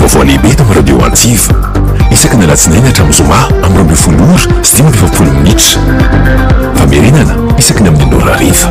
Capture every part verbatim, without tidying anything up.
vaovao lehibe eto amin'ny radio antsiva isaky ny latsinainy hatramin'ny zoma amin'ny roa ambin'ny folo ora sy dimy amby efapolo minitra famerenana isaky ny amin'ny nora riva.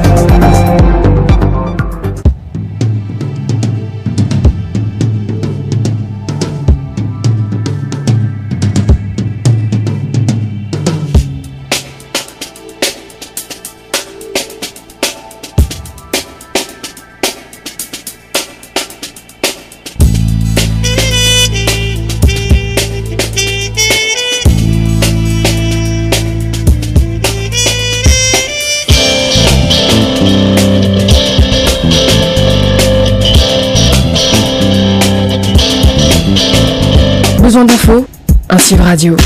Besoin d'infos, Antsiva Radio.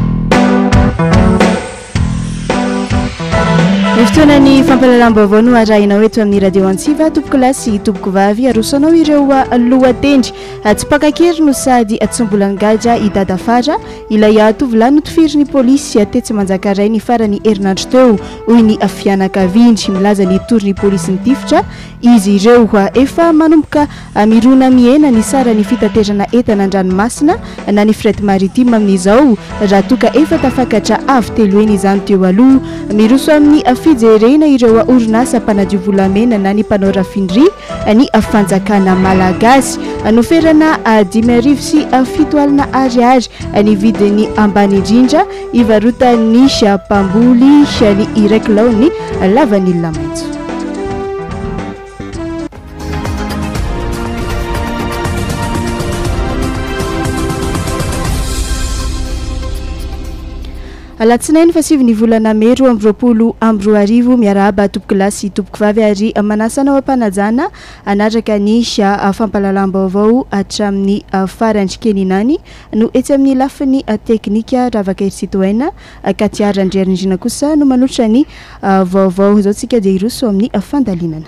Fotoanany fampalalam-baovao no arahina eto amin'ny radio Antsiva, tompoko lahy sy tompoko vavy arosanao ireo lohatendry tsy mpakakery no sady atsimbolangadra i dadafara ilay tovolahy notifiriny polisy tetsy manjakaray ny farany herinandro teo hoy ny fianakaviandry milaza ny toriny polisy nitifitra izy ireo efa manomboka mirona miena ny sara ny fitaterana entana an-dranomasina na ny fret maritime amin'izao raha toka efa tafakatra avy telo eny izany teo aloha miroso amin'ny fijerena ireo orinasa mpanadiovolamena na ny mpanao rafindry ny fanjakana malagasy noferana dimy arivo sy fito alina ariary ny vidiny ambany indrindra ivarotany mpamboly ny ireklao ny lavanilina maitso. Alatsinainy fasivy ny volana May roa amby roapolo amby roa arivo miarahaba tompoko lahy sy tompoko vavy ary manasanao ampanajana anatraka ny fampalalam-baovao hatramin'ny farandry keninany no etsy amin'ny lafiny teknika ravaka erisitoaina katiarandriarindrina kosa no manotra ny vaovao zao tsika dia iroso amin'ny fandalinana.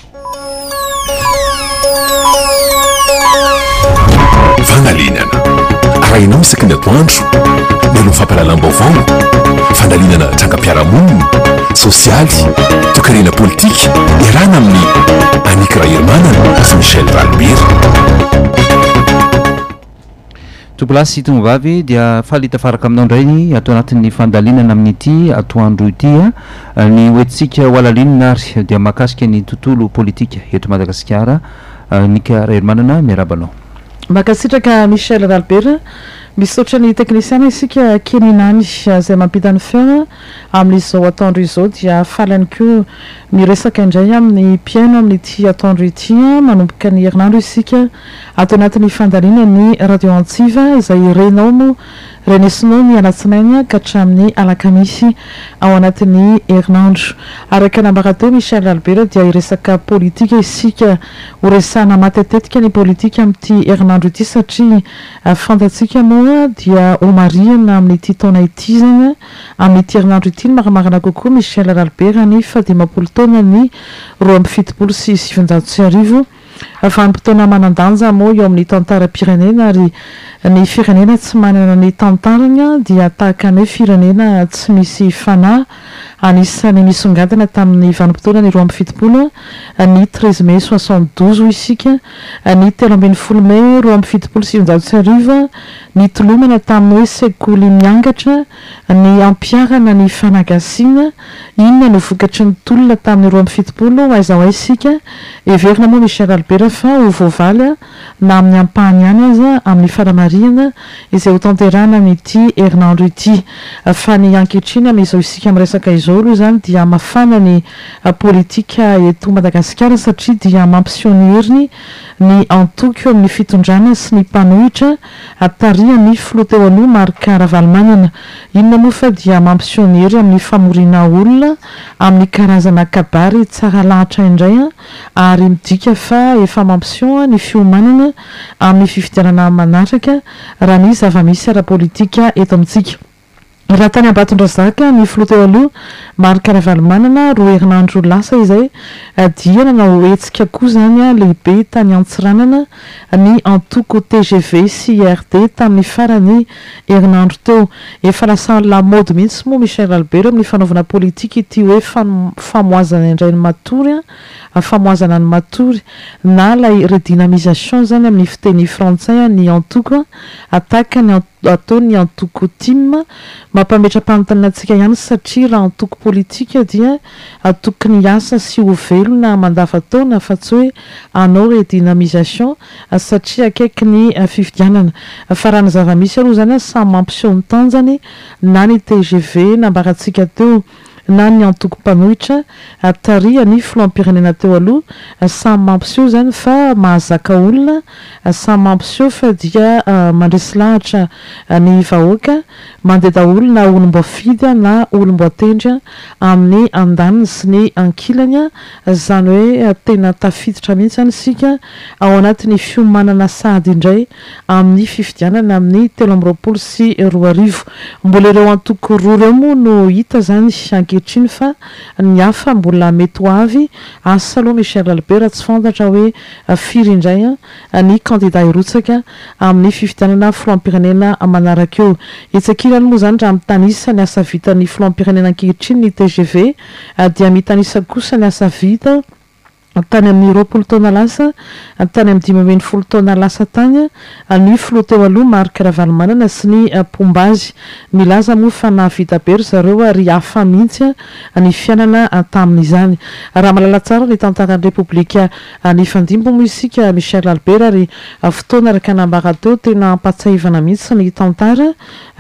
Fandalinana arahinao isaky ny atoandro melo fampalalam-baovao fandalinana trangam-piarahamonina sosialy tokarena politika iarahana amin'ny Anika Rahermanana sy Michel Valbert. Tompolahy sy tombovavy dia falita faraka aminao indray ato anatin'ny fandalinana amin'ity atoandro ity ny hoentsika ho alalinina ary dia mahakasika ny tontolo politika eto Madagasikara. Anika Rahermanana miarabanao. Makasitraka Michel Valbert misaotra ny teknisiana isika keninany izay mampita ny feona amin'izao atoandro izao dia falany koa miresaka indray amin'ny mpiaino amin'ity atoandro ity manomboka ny herinandro isika ato anatin'ny fandalina ny radio Antsiva izay renao mo renesinao ny alatsinainy ka hatramin'ny alakamisy ao anatin'ny herinandro. Araka nambarateo Michel Albert dia iresaka politika isika horesana matetetika ny politika amin'ity herinandro ity satria fantatsika moa dia omariana amin'ity taona ity zany amin'ity herinandro ity ny maramarana kokoa Michel Albert ny fadimapolo taona ny roa amby fitopolo sy sivinjato sy arivo vanim-potoana manandanja moa eo amin'ny tantaram-pirenena ary ny firenena tsy manana ny tantarana dia tahaka ny firenena tsy misy fanahy anisany misongadina tamin'ny vanim-potoana ny roa amby fitopolo ny treize mai soixante-douze isika ny telo ambin'ny folo mai roa amby fitopolo sivinjato sy arivo ny tolomana tamin'ny hoe sekoly miangatra ny ampiarana ny fanagasiana inona no vokatry ny tolona tamin'ny roa amby fitopolo aiza ho isika everina moa Michel Albert fa ho voavaly na amin'ny ampahany ihany aza amin'ny faramariana izay ho tanterana amin'ity herinandro ity fa ny ankehitriny amin'izao isika miresaka izao aloha zany dia mafana ny politika eto Madagasikara satria dia mampisionieriny ny antoky amin'ny fitondrana sy ny mpanohitra ataria ny filoha teo aloha Marc Ravalomanana inona moa fa dia mampisionery amin'ny famoriana olona amin'ny karazana kabary tsara lahatra indray ary midika fa efa mampision ny fiomanana amin'ny fifidianana manatraka raha ny zava-misy ara-politika eto amintsika. raha tany ambatondrazaka ny filo teo aloha marikaravalmanana roa herinandro lasa izay dia nanao etsika koa zany a lehibe tany antsiranana ny antoko T G V sy I R D tamin'ny farany herinandro teo efa lasa lamody mihitsy moa Michel Albert amin'ny fanaovana politika ity hoe famoazana indray ny matory a famoazana ny matory na lay redynamisation zany amin'ny fiteny frantsay ny antoko ataka ny atao ny antoko tim mampametra-panontaniana antsika ihany satria raha antoko politika dia tokony asa sy ho velona mandavan-taona fa tsy hoe anao redynamisation satria akaiky ny fifidianana fa raha ny zava-misy aloha zany samy mampiseho ny tanjany na ny T G V nambarantsika teo na ny antoko mpanohitra taria ny filoam-pirenena teo aloha samy mampiseho zany fa mahazaka olona samy mampiseho fa dia mandresy lahatra ny vahoaka mandeha daholo na olom-boafidy na olom-boatendry amin'ny andaniny sy ny ankilany zany hoe tena tafiditra mihitsy zany sika ao anatin'ny fiomanana sady indray amin'ny fifidianana amin'ny telo amby roapolo sy roa arivo mbola ireo antoko roa ireo moa no hita zany ankehitriny fa ny hafa mbola mety ho avy asa aloha Michel Albert tsy fantatra hoe firy indray ny candidat irotsaka amin'ny fifidianana filoam-pirenena manaraka eo etsakirany moa zany raha mitanisa ny asa vita ny filoam-pirenena ankehitriny ny T G V dia mitanisa kosa ny asa vita tany amin'ny roapolo taona lasa tany amin'ny dimy ambin'ny folo taona lasa tany ny filo teo aloha marikaravalmanana sy ny pombazy milaza moa fa nahavita be ry zareo ry hafa mihitsy ny fiainana tamin'izany raha malala tsara ny tantaran'ny repoblika ny fandimbo moa isika Michel Albert ary fotoana araka nambara teo tena ampatsahivana mihitsy ny tantara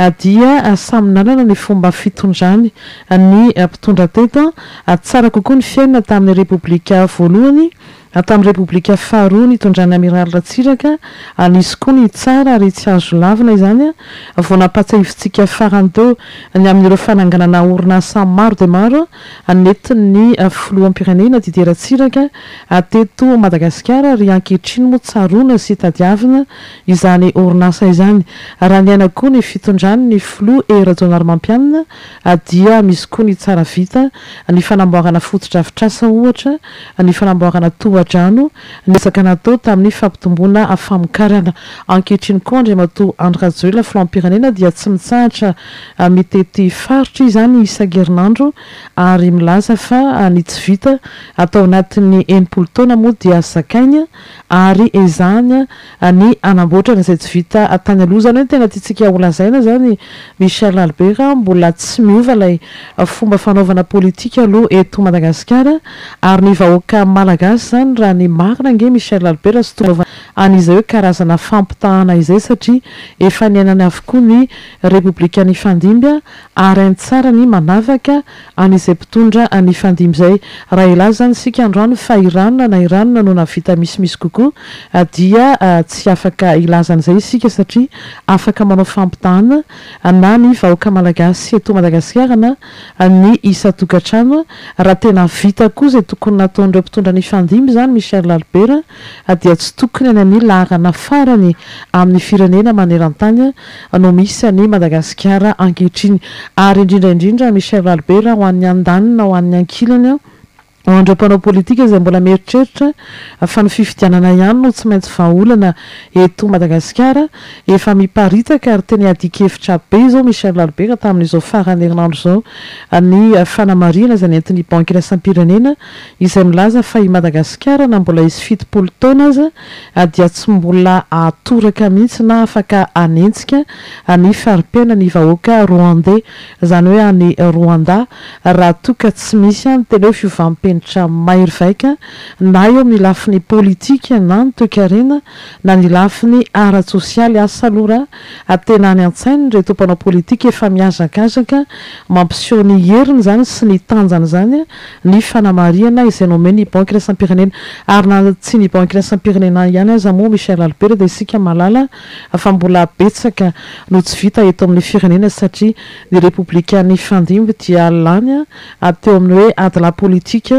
dia samy nanana ny fomba fitondrany ny mpitondra teto tsara kokoa ny fiainana tamin'ny repoblika voalohany tamin'ny repoblika faharoa nitondrany amiral Ratsiraka nisy koa ny tsara ary tsy azo lavina izany vao nampatsahivitsika farany teo ny amin'ireo fananganana orinasa maro dia maro nentin'ny filoham-pirenena Didier Ratsiraka teto Madagasikara ary ankehitriny moa tsaroana sy tadiavina izany orinasa izany raha ny aina koa ny fitondrany ny filoha Era-Jonary Mampianina dia misy koa ny tsara vita ny fanamboarana fotodrafitrasa ohatra ny fanamboarana tohadrano nesaka natao tamin'ny fampitomboana famokarana ankehitriny koa Andriamatoa Andry Rajoelina filoam-pirenena dia tsy mitsahatra mitety faritra izany isan-kerinandro ary milaza fa ny tsy vita atao anatin'ny enimpolo taona moa dia zakainy ary ezahany ny anamboatra izay tsy vita tany aloha zany hoe tena tiantsika holazaina zany Michel Albert mbola tsy miova ilay fomba fanaovana politika aloha eto Madagasikara ary ny vahoaka malagasy zany raha ny marina ange Michel Albert sy tonga an'izay hoe karazana fampitahana izay satria efa niainany avokoa ny repoblika ny Fandimby ary hainy tsara ny manavaka an'izay mpitondra ny Fandimby zay raha ilaza zany sika androany fa Iranina na Iranina no navita misimisy kokoa dia tsy afaka ilazan'izay sika satria afaka manao fampitahana na ny vahoaka malagasy eto Madagasikara na ny isa-tokantrano raha tena vita koa zay tokony nataon'ireo mpitondra ny Fandimby zany Michel Albert dia tsy tokony any amin'ny laharana farany amin'ny firenena maneran-tany no misy ny Madagasikara ankehitriny ary indrindra indrindra Michel Albert ho an'ny andanina ho an'ny ankilany ho an'ireo mpanao politika izay mbola mieritreritra fa ny fifidianana ihany no tsy maintsy vahaolana eto Madagasikara efa miparitaka ary teny adikevitra be zao Michel Albert tamin'izao farany herinandro zao ny fanamarihana izay nentin'ny banque iraisam-pirenena izay milaza fa i Madagasikara na mbola izy fitopolo taona aza dia tsy mbola atoraka mihitsy na afaka anentsika ny fari-piaina ny vahoaka Rwandais zany hoe any Rwanda raha toka tsy misy any tena hoe fiovampenitra mahery vaika na eo amin'ny lafiny politika na ny toe-karena na ny lafiny ara-tsosialy asa lora tena any an-tsainy reto mpanao politika efa miazakazaka mampiseho ny heriny zany sy ny tanjany zany ny fanamarihana izay nomeny ny banque iraisam-pirenena ary na tsy ny banque iraisam-pirenena ihany aza moa Michel Albert dia isika malala fa mbola betsaka no tsy vita eto amin'ny firenena satria ny repoblika ny Fandimby dia lany teo amin'ny hoe ady la politika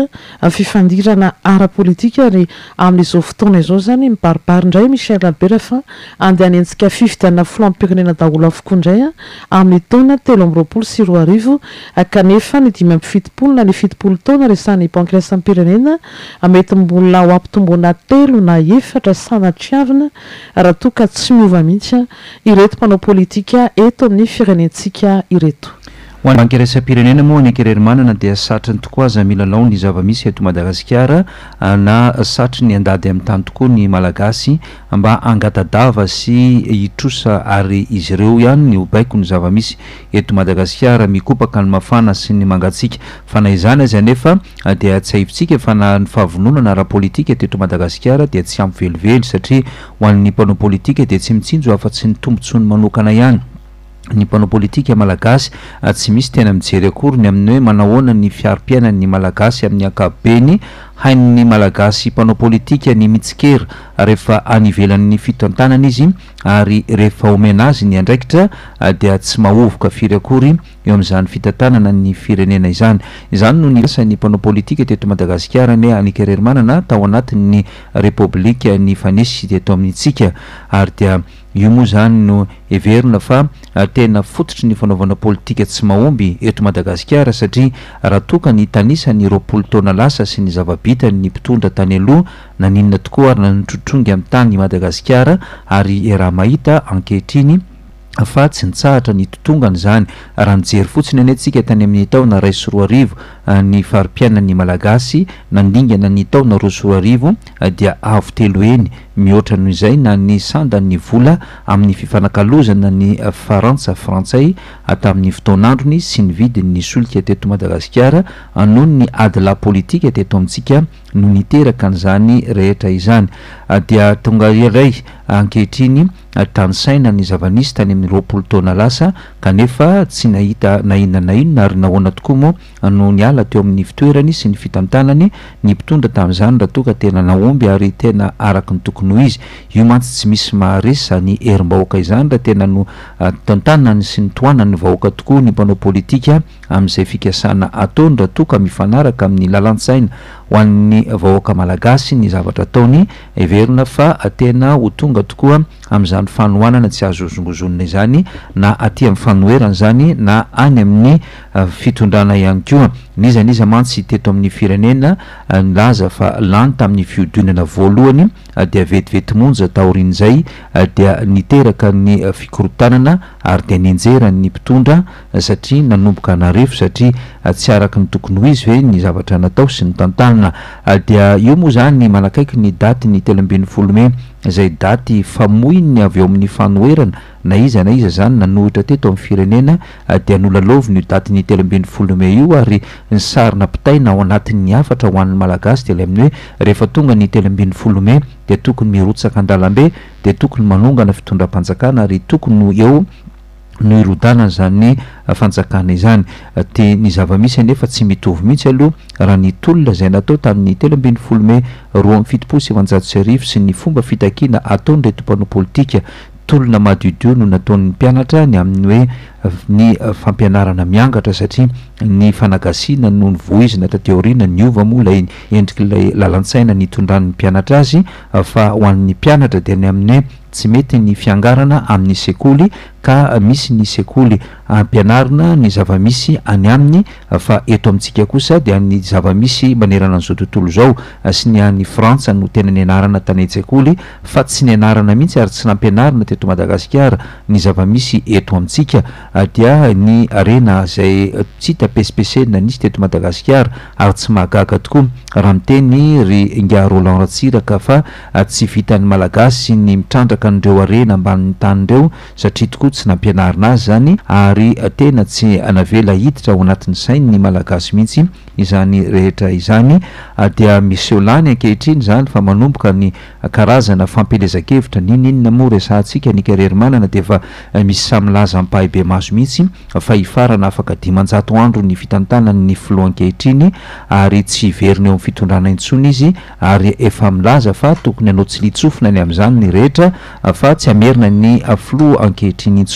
fifandirana ara-politika ary amin'izao fotoana izao zany mibaribary indray Michel Albert fa andeha hanentsika fifidianana filoam-pirenena daholo avokoa indray a amin'ny taona telo amby roapolo sy roa arivo kanefa ny dimy amby fitopolo na ny fitopolo taona resan'ny banque iraisam-pirenena mety mbola ho ampitomboana telo na efatra sanatriavina raha toa ka tsy miova mihitsy ireto mpanao politika eto amin'ny firenentsika ireto. ho an'ny banque iraisam-pirenena moa ny ankerery-manana dia satriny tokoa aza mila lao ny zava-misy eto Madagasikara na satry ny andady amin'ny tany tokoa ny malagasy mba angatadava sy hitrosa ary izy ireo ihany ny obaiko ny zava-misy eto Madagasikara mikopaka ny mafana sy ny mangatsika fa na izany azy anefa dia tsy haivitsika fa na ny fahavononana ara-politika eto Madagasikara dia tsy ampy velively satria ho an'ny mpanao politika dia tsy mitsinjo afa-tsy ny tombontsoany manokana ihany. Ny mpanao politika malagasy tsy misy tena mijery akory ny amin'ny hoe manahoana ny fiarom-piainan'ny malagasy amin'ny ankapobeny hain'ny malagasy mpanao politika ny mitsikera rehefa anivelan'ny fitantanana izy ary rehefa omena azy ny andraikitra dia tsy mahovoka firy akory eo amin'izany fitantanana ny firenena izany. Izany no ny asan'ny mpanao politika teto Madagasikara ny anikerery-manana tao anatin'ny repoblika ny fanesy teto amin'ntsika ary dia io moa zany no everina fa tena fototry ny fanaovana politika tsy mahomby eto Madagasikara satria raha toka ny tanisa ny roapolo taona lasa sy ny zava-bitany ny mpitondra tany aloha na ninona tokoa ary na nitrotrongy amin'ny tany Madagasikara ary raha mahita ankehitriny fa tsy nitsahatra ny totongany zany raha nijery fotsiny anetsika tany amin'ny taona ray sy roa arivo ny farim-piainan'ny malagasy nandingana ny taona roa sy roa arivo dia avo telo eny mihoatra noho izay na ny sandan'ny vola amin'ny fifanakalozana ny Farantsa frantsay tamin'ny fotoanandrony sy ny vidin'ny solika teto Madagasikara noho ny adila politika teto amintsika no niteraka an'izany rehetra izany dia tonga iray ankehitriny tanysaina ny zava-nisy tany amin'ny roapolo taona lasa kanefa tsy nahita na inona na inona ary nahoana tokoa moa no niala teo amin'ny fitoerany sy ny fitantanany ny mpitondra tamin'izany raha toka tena nahomby ary tena araky ny tokony ho izy io mantsy tsy misy maharesa ny herim-bahoaka izany raha tena no tantanany sy ny toanany vahoaka tokoa ny mpanao politika amin'izay fikasana ataony raha toka mifanaraka amin'ny lalantsaina ho an'ny vahoaka malagasy ny zavatra ataony everina fa tena ho tonga tokoa amin'izany fanohanana tsy azo zongozonina izany na aty amin'ny fanoherana zany na any amin'ny fitondrana ihany koa niza niza mantsy teto amin'ny firenena nilaza fa lany tamin'ny fiodinana voalohany dia vetivety monja taorin'izay dia niteraka ny fikorotanana ary dia ninjeran'ny mpitondra satria nanomboka narefo satria tsy araky ny tokony ho izy hoe ny zavatra natao sy ny tantanana dia io moa zany ny manakaiky ny daty ny telo ambin'ny folo May izay daty famoiny avy eo amin'ny fanoherana na iza na iza zany nanohitra teto amin'ny firenena dia nolaloviny io daty ny telo ambin'ny folo May io ary ny sarina pitaina ao anatin'ny afatra ho an'ny malagasy dia le amin'ny hoe rehefa tonga ny telo ambin'ny folo May dia tokony mirotsaka an-dalambe dia tokony manongana fitondram-panjakana ary tokony eo no irodana zany fanjakana izany ty ny zava-misy anefa tsy mitovy mihitsy aloha raha ny tolona izay natao tamin'ny telo ambin'ny folo May roa amby fitopolo sy efanjato sy arivo sy ny fomba fitakiana ataony reto mpanao politika tolona madiodio no nataon'ny mpianatra ny amin'ny hoe ny fampianarana miangatra satria ny fanagasiana no ny voizina tateorina ny ova moa lay endrik'ilay lalantsaina ny tondran'ny mpianatra azy fa ho an'ny mpianatra dia ny amin'ny tsy mety ny fiangarana amin'ny sekoly ka misy ny sekoly ampianarina ny zava-misy any aminy fa eto amintsika kosa dia ny zava-misy manerana an'izao tontolo zao sy ny any Frantsa no tena nianarana tany an-tsekoly fa tsy nianarana mihitsy ary tsy nampianarina teto Madagasikara ny zava-misy eto amintsika dia ny arena izay tsy hita pesipesena nisy teto Madagasikara ary tsy mahagaga tokoa raha miteny ry Nga Roland Ratsiraka fa tsy vitan'ny malagasy ny mitrandraka an'ireo arena ambanin'ny tanyreo satria tokoa tsy nampianarina azy zany ary tena tsy anavela hiditra ao anatin'ny sainy ny malagasy mihitsy izany rehetra izany dia misy eolany ankehitriny zany fa manomboka ny karazana fampelezakevitra nininona moa resantsika ny karery-manana dia fa misy samilaza ampahay be maso mihitsy fa hifarana afaka dimanjato andro ny fitantanany ny filoha ankehitriny ary tsy hiverina eo amin'ny fitondrana intsony izy ary efa milaza fa tokony hanao tsy litsofina ny amin'izany ny rehetra fa tsy hamerina ny filoha ankehitriny intsony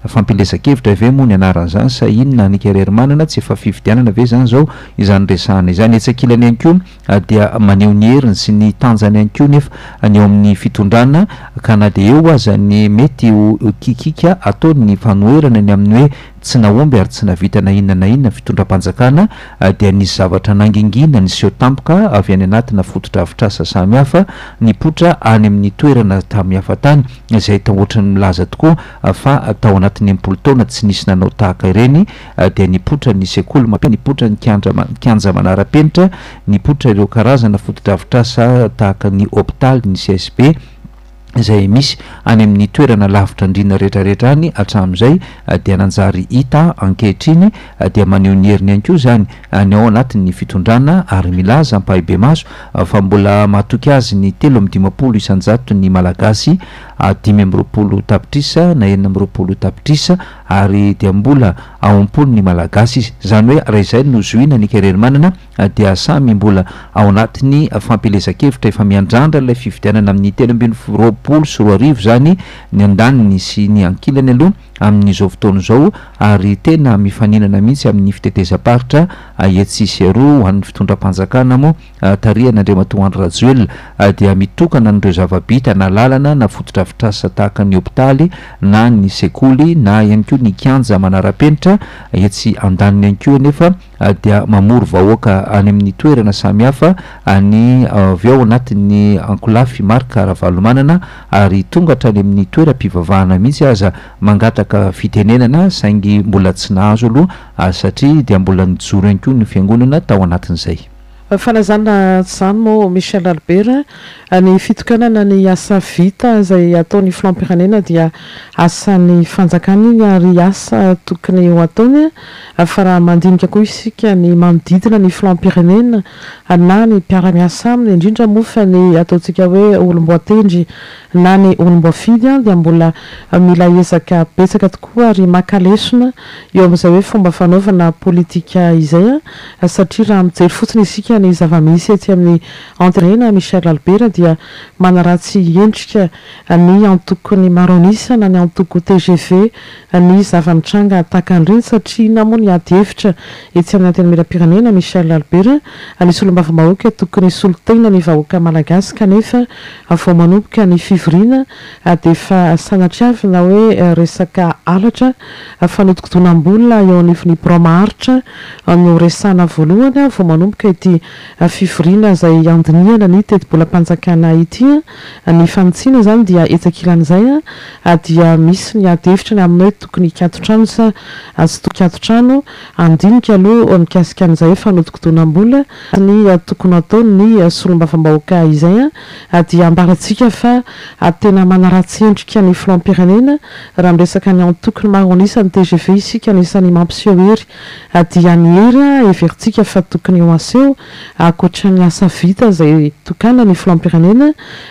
fampilesakevitra ave moa ny anaran'izany sa inona nikerery manana tsy efa fividianana ave zany zao izany resahana izany etsakilany ihany koa dia maneho ny heriny sy ny tanjany ihany koa nefa ny eo amin'ny fitondrana ka na de eo aza ny mety kikika ataony fanoerana ny amin'ny hoe tsy naomby ary tsy navita na inona na inona fitondram-panjakana dia nisy zavatra nangingina ny seho tampoka avy any anatina fototra-avitrasa samihafa nipotra any amin'ny toerana tamihafa tany izay tao ohatrany milaza tokoa fa tao anatin'ny mpolo taona tsy nisy nanao tahaka ireny dia nipotra ny sekoly mampi nipotra ny kianja kianja manara-penitra nipotra ireo karazana fototra-avitrasa tahaka ny hôpitaly ny C S B izay misy any amin'ny toerana lavitra andrina rehetrarehetra any hatramin'izay dia nanjary hita ankehitriny dia maneho ny heriny ihany koa zany ny ao anatin'ny fitondrana ary milaza ampahibe maso fa mbola mahatoky azy ny telo amby dimapolo isanjato ny malagasy dimy amby roapolo tapitrisa na enina amby roapolo tapitrisa ary dia mbola aompolo ny malagasy izy zany hoe raha izay no zoina ny kerery manana dia samy mbola ao anatiny fampilezakevitra efa miandrandra ilay fividianana amin'ny telo ambiny roapolo sy roa arivo zany ny andaniny sy ny ankilany aloha amin'izao fotoana zao ary tena mifaninana mihitsy amin'ny fitetezam-paritra etsisy aroa ho an'ny fitondram-panjakana moa tarihana Andriamatoandro Rajoelina dia mitokana n'ireo zava-bita na lalana na fototra-avitrasa tahaka ny hôpitaly na ny sekoly na ihany koa ny kianja manara-penitra etsy andaniny ihany koa nefa dia mamoro vahoaka any amin'ny toerana samihafa ny avy ao anatin'ny ankolafy marika Ravalomanana ary tonga hatrany amin'ny toeram-pivavahana mihitsy aza mangataka fitenenana saingy mbola tsy nahazo aloha satria dia mbola nijoro ihany koa ny fiangonana tao anatin'izay fanazana zany mo Michel Albert ny fitokanana ny asa vita izay ataony filoham-pirenena dia asan'ny fanjakana iny ary asa tokony ho ataony fa raha mandinika koa isika ny manodidina ny filoham-pirenena na ny mpiara-miasa aminy indrindra moa fa ny ataontsika hoe olom-boatendry na ny olom-boafidy dia mbola mila ezaka betsaka tokoa ary makalesona eo amin'izay hoe fomba fanaovana politika izay satria raha mijery fotsiny isika ny zava-misy ety amin'ny entraîneur Michel Albert dia manaratsy endrika ny antoko ny maronisa na ny antoko T G V ny zava-mitranga takan'ireny satria namoa ny ady hevitra etsy amin'ny antenimieram-pirenena Michel Albert anisy olom-bava-bahoaka tokony solotena ny vahoaka malagasy kanefa vao manomboka ny fivoriana dia efa sanatriavina hoe resaka alatra fanotokodonam-bola eo anivon'ny bromaharitra no resana voalohany vao manomboka ity fivoriana izay andiniana ny teti-bolam-panjakana ity ny fanotsiana zany dia etsakilan'izay dia misy ny ady hevitra ny aminao tokony hikatotrano sa sy tokony hikatotrano andinika aloha mikasika an'izay fanotokodonam-bola ny tokony atao ny solom-bava-bahoaka izay dia ambaratsika fa tena manaratsy endrika ny filoham-pirenena raha miresaka ny antokony maronisa ny T G V isika anisany mampiseho hery dia ny hery everitsika fa tokony ho aseho akoatra ny asa vita izay tokana ny filoham-pirenena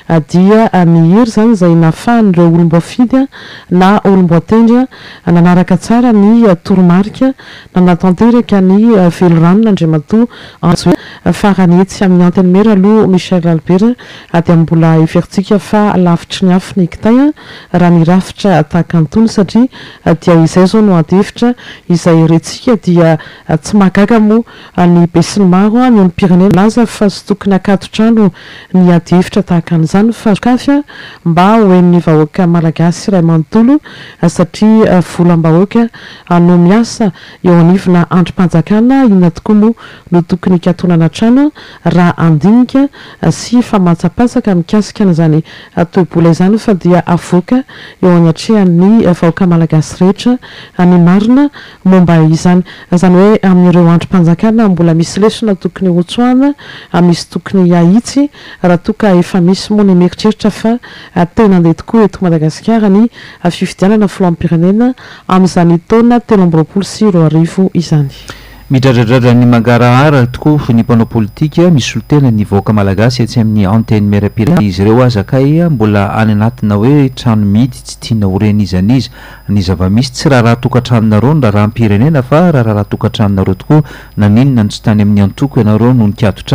dia ny hery zany izay nafahan'ireo olom-boafidy na olom-boatendry nanaraka tsara ny toromarika na natanteraka ny veloranona Andriamatoa farany etsy amin'ny antenimera aloha Michel Albert dia mbola everitsika fa lavitry ny afo ny kitay raha ny rafitra tahaka antony satria dia izay zao no ady hevitra izay retsika dia tsy mahagaga moa ny be sy ny maro ny olom-pirenena laza fa sy tokony akatotrano ny ady hevitra tahaka an'izany fa kafy mba hoen'ny vahoaka malagasy iray manontolo satria volam-bahoaka no miasa eo anivona androm-panjakana inona tokoa moa no tokony hikatonana trano raha andinika sy famatsapasaka mikasika an'izany toebola izany fa dia avoaka eo anatrehan'ny vahoaka malagasy rehetra ny marina momba izany zany hoe amin'ireo androm-panjakana mbola misy lesona tokony hotsoana misy tokony ahitsy raha toka efa misy moa ny meritreritra fa tena andeha tokoa eto Madagasikara ny fifidianana filoham-pirenena amin'izany taona telo amby roapolo sy roa arivo izany midradradrara ny mangarahara tokoa ny mpanao politika misolotena ny vahoaka malagasy etsy amin'ny antenne mera-pirenena izy ireo azakay mbola any anatina hoe trano midy tsy tiana horena izany izy ny zava-misy tsy raha raha tokantranonareo na raha mpirenena fa raha raha tokantranonareo tokoa na ninona no tsy tany amin'ny antoko ianareo no nikatotrano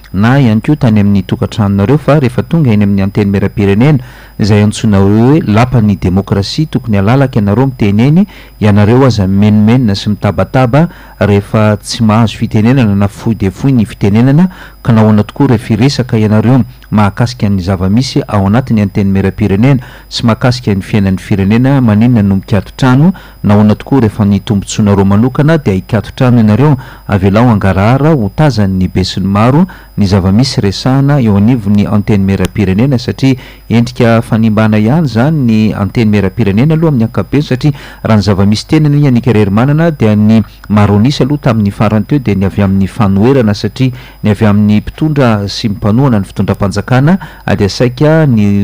na ihany koa tany amin'ny tokantranonareo fa rehefa tonga eny amin'ny anteny meram-pirenena izay antsoina hoe lapan'ny demokrasia tokony alalaka ianareo miteneny ianareo aza menomenina sy mitabataba rehefa tsy mahazo fitenenana na fohy de fohy ny fitenenana ka nahoana tokoa rehefa iresaka ianareo mahakasika ny zava-misy ao anatin'ny anteny meram-pirenena sy mahakasika ny fiainan'ny firenena maninona no mikatotrano nahoana tokoa rehefa ny tombontsoanareo manokana dia hikatotrano ianareo avelao angarahara ho tazan'ny be sy ny maro ny zava-misy resahana eo anivon'ny anteny meram-pirenena satria endrika fanimbana ihany zany ny anteny meram-pirenena aloha amin'ny ankapobeny satria raha ny zava-misy tenany iny anikarery manana dia ny maronisy aloha tamin'ny farany teo dia ny avy amin'ny fanoerana satria ny avy amin'ny mpitondra sy mipanoana ny fitondram-panjakana dia saika ny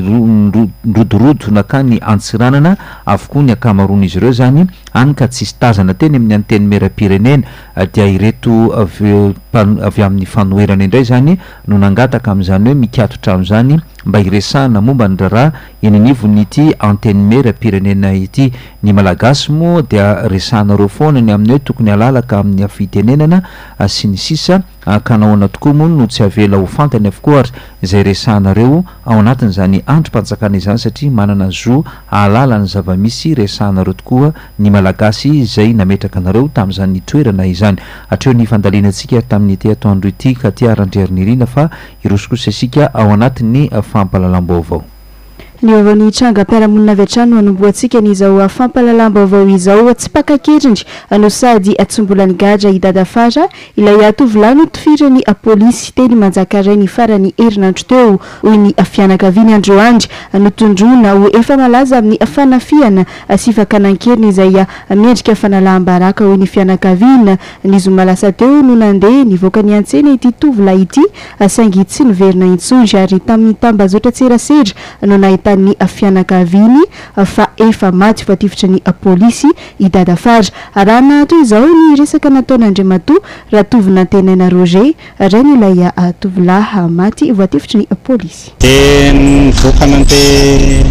rodorodo naka ny antsiranana avokoa ny akamaroan'izy ireo zany any ka tsisy tazana teny amin'ny anteny meram-pirenena dia ireto avy avy amin'ny fanoerana indray zany no nangataka amin'izany hoe mikatotra amin'izany mba iresahana momba ny raharaha eny anivon'ity anteny meram-pirenena ity ny malagasy moa dia resahanareo foana ny amin'ny hoe tokony alalaka amin'ny fitenenana sy ny sisa ka nahoana tokoa moa no tsy avela ho fantany avokoa ary izay resahanareo ao anatin'izany androm-panjakana izany satria manana zo ahalala ny zava-misy resahanareo tokoa ny malagasy izay nametraka anareo tamin'izany toerana izany hatreo ny fandalianantsika tamin'ity atoandro ity ka ty arandrery-nirina fa irosokosa isika ao anatin'ny fampahalalam-baovao ny avao ny tranga-piaramonina avy hatrano anomboantsika n'izao fampahalalam-baovao izao tsy pakakirindry no sady atsombolany gadra idadafara ilay atovolahy no tifirany apolisy teny manjakaray ny farany herinandro teo hoy ny fianakaviany androandry notondrona ho efa malaza amin'ny fanafiana sy fakanankiriny izay miendrika fanalaham-baraka hoy ny fianakaviana ny zoma lasa teo no nandeha nivoaka ny antsena ity tovolahy ity saingy tsy niverina intsongy ary tamin'ny tambazotra tserasera no nahita ny fianakaviany fa efa maty voatifitra ny polisy idadafara arahana toy izao ny resaka nataon'Andriamatoa raha tovina tenaina Roger raha ilay tovolahy maty voatifitra ny polisy dia nivoaka nandeha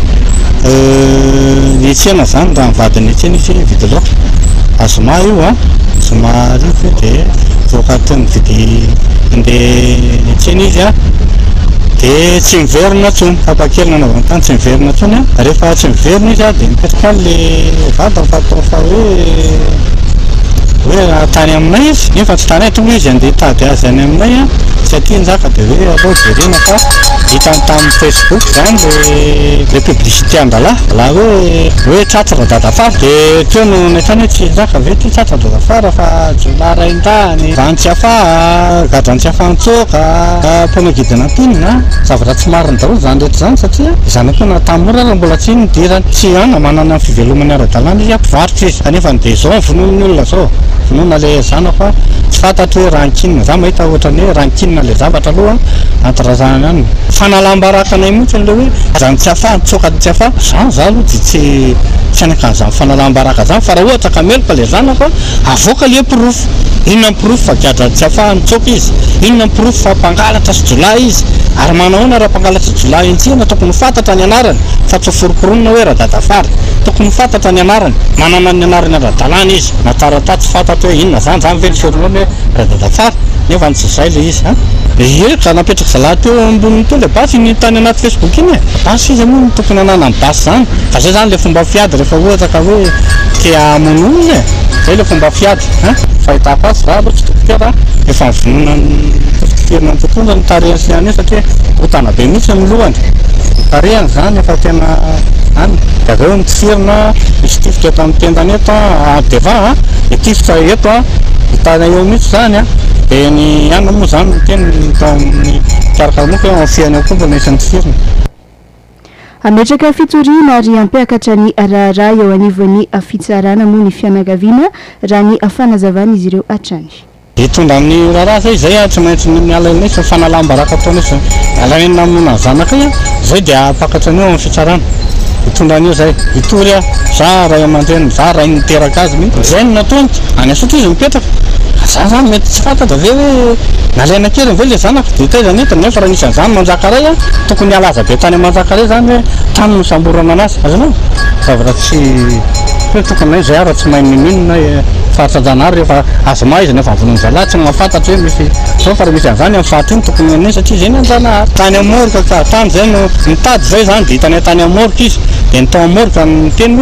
niantsena zany raha mivadiny antsena izy vidy loaka azoma io a zoma rivo dia voaka teo mividy andeha niantsena izy a dia tsy miverina tsony fapakelina anaovana tany tsy miverina tsony a rehefa tsy miverina izy a dia mipetraka an'le vady mifatao fa hoe hoe tany aminay izy nefa tsy tany tonga izy andeha tady azy any aminay a tsy aty njaka dia hoe aloha jerena fa hitany tamin'ny Facebook zany le le publicité andalahy la hoe hoe tratra dadafara dia teo no nahitany hoe tsy njaka ve ty tratra dadafara fa jolara indany rantsy afa gadrantsy afa-nitsoka mpanagidina tinina zavatra tsy marina daholo zany rehetra zany satria izany koa na tamora raha mbola tsy nidirany tsy ana manana fivelomany ara-dalàna izy ampivarotra izy kanefa dia zao vonoiny olona zao vonoina le zana fa tsy fantatro hoe rankinina za mahita ohatrany hoe rankinina le zavatra aloha antirazana any fanalam-baraka anay mihitsy le hoe zany tsy afa nitsoka tsy afa zany za aloha dia tsy tsy anakan'izany fanalam-baraka zany fa raha ohatra ka meloka le zana fa avoaka le pirofo inona ny pirofo fa gadra tsy afa nitsoka izy inona ny pirofo fa mpangalatra sy jolay izy ary manahoana raha mpangalatra sy jolay intsina tokony fantatra ny anarany fa tsy foroporonina hoe raha dadafara tokony fantatra ny anarany manana ny anarany ara-dalàna izy nataratatsy fantatra hoe inona zany zany velisorolony hoe raha dadafara nefa ny tsy zay le izy a e ka napetraka zalahy teo amboniny teo le basy ny tany anaty Facebook iny e basy izy moa tokony anana ny basy zany fa zay zany le fomba fiady rehefa ohatra ka hoe te amono izy e zay le fomba fiady a fahitako azy za aloha tsy tokony raha efa mivonona fitirina ny totondra ny tarehany sy any satria hotana be mihitsy amin'ny lohany tarehany zany efa tena any dia aveo nitifirina misy tifitra eto amin'ny tendany eto a devant a itifitra eto a hitana eo mihitsy zany a dia ny ana moa zany no teny tao amin'ny karakaramoka eo amin'ny fiaina eo koa mbola isan'ny tifirina ametraka fitoriana ary ampiakatra ny raharaha eo anivon'ny fitsarana moa ny fianakaviana raha ny fanazavana izy ireo hatrany hitondra amin'ny raharaha zay zay a tsy maintsy miala ilay fa fanalam-baraka ataona izy alaina amina zanaka i a zay dia apakatra an'io amin'ny fitsarana hitondra an'io zay hitory a za ray aman-dreny za ray niteraka azy mihitsy zay no nataony any asotro izy mipetraka za zany mety tsy fantatra ve hoe nalaina kely ve le zanaka dia taizany entiny nefa raha nisan'izany manjakaray a tokony alaza be tany manjakaray zany hoe tany no samborana anazy azanao zavatra tsy hoe tokony hoe zay ara tsy mahay miminona fahatajanary rehefa azo ma izy nefa vonona zalahy tsy mahafantatry hoe misy zao fa raha misy an'izany amin'ny fahatra iny tokony anay satria zay ny anjanahary tany amorika ka tany zay no mitady zay zany de hitany tany amorika izy de ny tao amorika miteny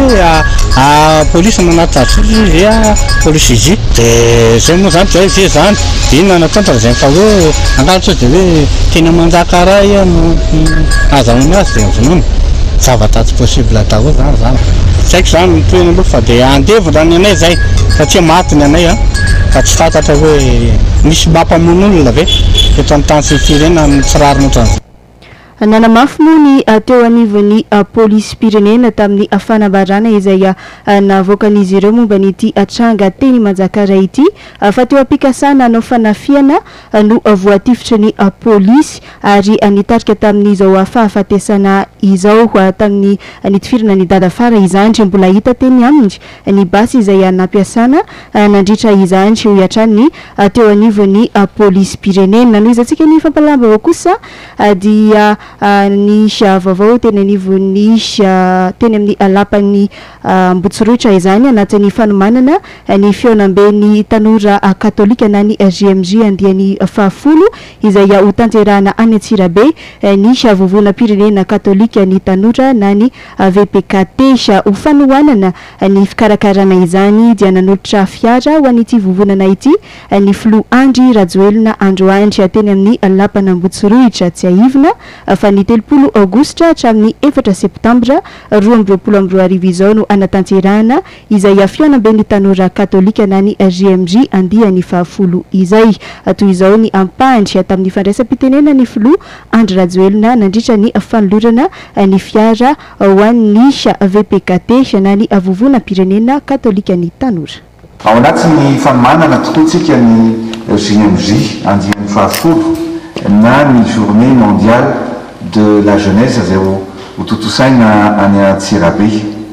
hoe polisy manatatra izy a polisy izy de zay moa zany zay zay zany de iny nanatantara zay fa hoe angalatra de hoe tena manjaka raha ia no azahoany azy de vonona zavatra tsy possible atao zany zany tsy haiko zany mitoena aloha fa de andevona ny anay zay satria maty ny anay a fa tsy fantatra hoe misy mampamon'olona ve eto amin'ny tany sy firena tsy rariny ohatran'izay nanamafy moa ny teo anivon'ny polisy pirenena tamin'ny fanambarana izay navoakan'izy ireo momba nyity atranga teny manjakaray ity fa teo ampikasana anao fanafiana no voatifitry ny polisy ary nitarika tamin'izao fahafatesana izao tamin'ny nitifirana ny dadafara izandry mbola hita teny aminy ny basy izay nampiasana nandritra izandry ho iatrany teo anivon'ny polisy pirenena no izantsika ny fampalamba avao kosa dia ny vaovao teny anivony teny amin'ny alapan'ny Ambotsiroitra izany anatin'ny fanomanana ny feonamben'ny tanora katolika na ny G M J andiany fahafolo izay ho tanterahana any Antsirabe ny vovona pirenena katolika ny tanora na ny V P K T ho fanohanana ny fikarakarana izany dia nanolotra fiara ho an'ity vovonana ity ny Flo Andry Rajoelina Androandry teny amin'ny alapana Ambotsiroitra tsy aivina fa ny telopolo aogositra hatramin'ny efatra septambra roa amby roapolo amby roa arivo izao no anatanterahana izay fionamben'ny tanora katolika na ny G M J andiany fahafolo izay toy izao ny ampandry tamin'ny fandraisam-pitenena ny Flo Andry Rajoelina nandritra ny fanolorana ny fiara ho an'ny V P K T na ny vovona pirenena katolika ny tanora ao anatin'ny fanomanana tokoatsika ny G M J andiany fahafolo na ny journée mondiale de la jeunesse zay ho totosaina any Antsirabe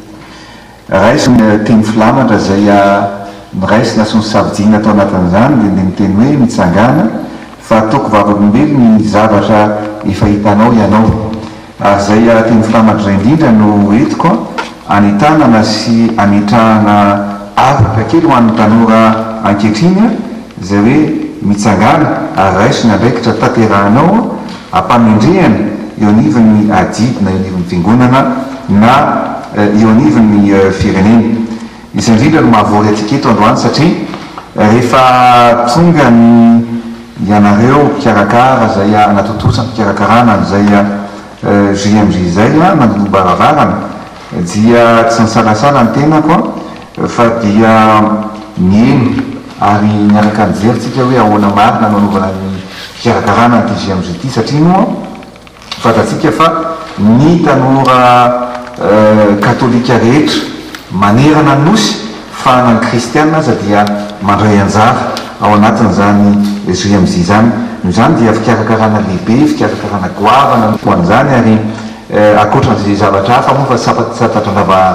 raisy teny filamatra zay niraisy nasony savidina tao anatin'izany de le miteny hoe mitsangana fa ataoko vavaolombelony ny zavatra efa hitanao ianao ary zay teny filamatra zay indrindra no etiko anitanana sy anitrahana afaka kely ho an'ny tanora ankehitriny zay hoe mitsangana ary raisy ny andraikitra tanterahanao ampamendrehana eo anivon'ny adidina eo anivon'ny fiangonana na eo anivon'ny firenena izay indrindra no mahavory atsika eto androany satria rehefa tonga ny ianareo mpikarakara zay anatotosana mpikarakarana an'izay G M J zay nandono-baravarana dia tsy nisalasala ny tenako fa dia mieno ary niaraka nijeritsika hoe ahoana marina nanaovana ny fikarakarana ny G M J ty satria moa fantatsika fa ny tanora katolika rehetra manerana nosy fa na ny kristianina aza dia mandray anjara ao anatin'izany G M J zany no zany dia fikarakarana lehibe fikarakarana goavana ho an'izany ary akoatran'izay zavatra hafa moa fa satatra ndava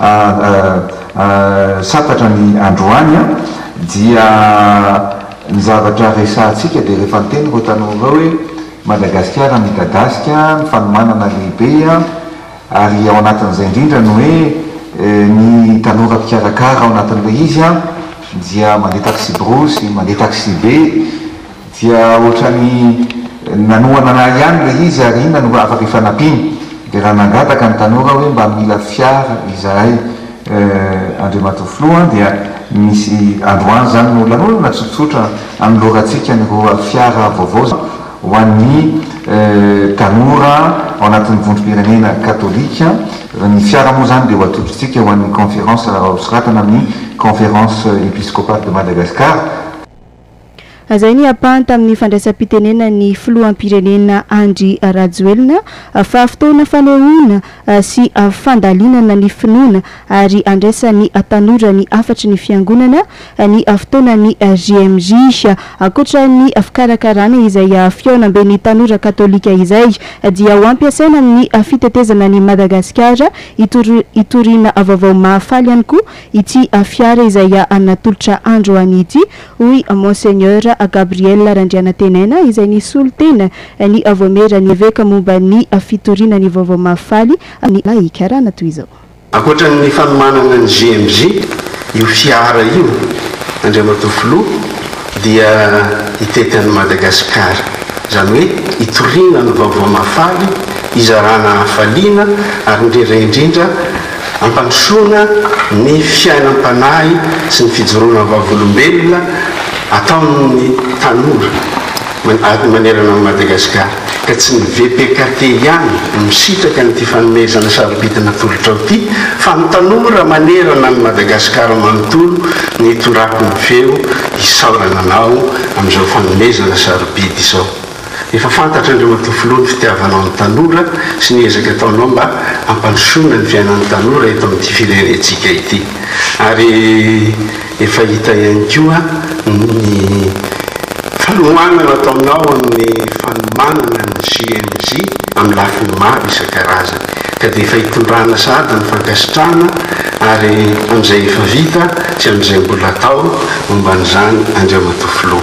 satatra ny androany dia ny zavatra resahantsika dia rehefa nyteny ro tanora hoe Madagasikara midadasika ny fanomanana lehibe ary ao anatin'izay indrindra no hoe ny tanora mpikarakara ao anatin'ilay izy dia mandeha taxi brosy mandeha taxi be dia ohatrany nanohana na ihany ilay izy ary inona no afaka ifanampiany dia raha nangataka ny tanora hoe mba mila fiara izahay Andriamatoa Flo dia misy androany zany no lanolana tsotsotra anolorantsika nyreo fiara vaovao ho an'ny tanora ao anatin'ny vondrom-pirenena katolika ny fiara moa zany dia ho atotrotsika ho an'ny conférence soratana amin'ny conférence épiscopale de Madagascar zay ny apahany tamin'ny fandraisam-pitenena ny filoam-pirenena Andry Rajoelina fa fotoana fanehoana sy fandalinana ny finoana ary andraisany tanora ny afatry ny fiangonana ny fotoana ny G M J akoatra ny fikarakarana izay fionamben'ny tanora katolika izay dia ho ampiasaina amin'ny fitetezana ny Madagasikara itoriana vaovao mahafaly ihany koa ity fiara izay natolotra andro an'ity hoy Monseigneur Gabriel Randrianatenaina izay ny solotena ny avoamera ny veka momba ny fitoriana ny vaovao mahafaly ny laika raha toy izao akoatran'ny fanomanana ny G M J io fiara io Andriamatofilo dia itetan'ny Madagasikara, zany hoe itoriana ny vaovao mafaly, izarana hafaliana ary indrindra ampandrosoana ny fiainam-panahy sy ny fijoroana vavolombelona ataon'ny tanora manerana amin'ny Madagasikara, ka tsy ny V P K T ihany misitraka nyity fanomezana sarobitina tolotra ao ity, fa ny tanora manerana amin'ny Madagasikara manontolo ny torako ny feo isaorana anao amin'izao fanomezana sarobidy izao. Efa fantatra Andriamatofilo ny fitiavanao ny tanora sy ny ezaka ataonao mba ampandrosoana ny fiainan'ny tanora eto amin'ity firenentsika ity. Ary efa hita ihany koa ny fanomanana ataonao amin'ny fanomanana ny G M J amin'ny lafiny maro isan-karazany, ka dia efa hitondrana sady ny fankasitrahana ary amin'izay efa vita sy amin'izay mbola atao momban'izany Andriamatofilo.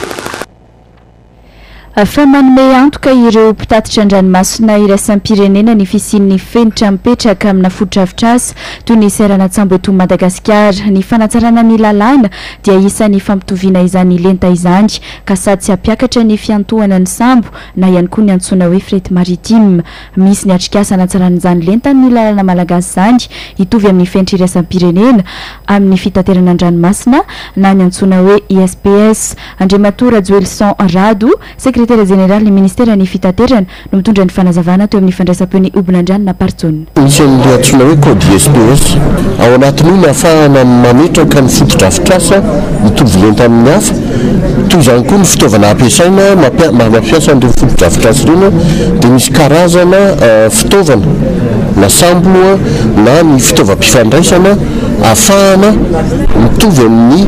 Fa manome antoka ireo mpitatitra an-dranomasina iraisam-pirenena ny fisian'ny fenitra mipetraka amina foto-drafitrasa toy ny Serana-tsambo eto Madagasikara. Ny fanatsarana ny lalàna dia isan'ny fampitoviana izany lenta izany, ka sady tsy hampiakatra ny fiantohana ny sambo na ihany koa ny antsoina hoe fret maritime. Misy ny atrikasa anatsarana lenta ny lalàna malagasy izany hitovy amin'ny fenitra iraisam-pirenena amin'ny fitaterana an-dranomasina na ny antsoina hoe I S P S. Andriamatora Joelson Rado, secrétaire général ny ministère ny fitaterana no mitondra ny fanazavana teo amin'ny fandraisam-peony Obonandrano Parton. Misy ny antsoina hoe code I S P S ao anatin'io ny ahafahana mametraka ny foto-drafitrasa mitovy lenta amin'ny hafa, toy izany koa ny fitaovana ampiasaina mampiasa an'ireo foto-drafitrasa ireny, dia misy karazana fitaovana na sambo na ny fitaovam-pifandraisana ahafahana mitovy amin'ny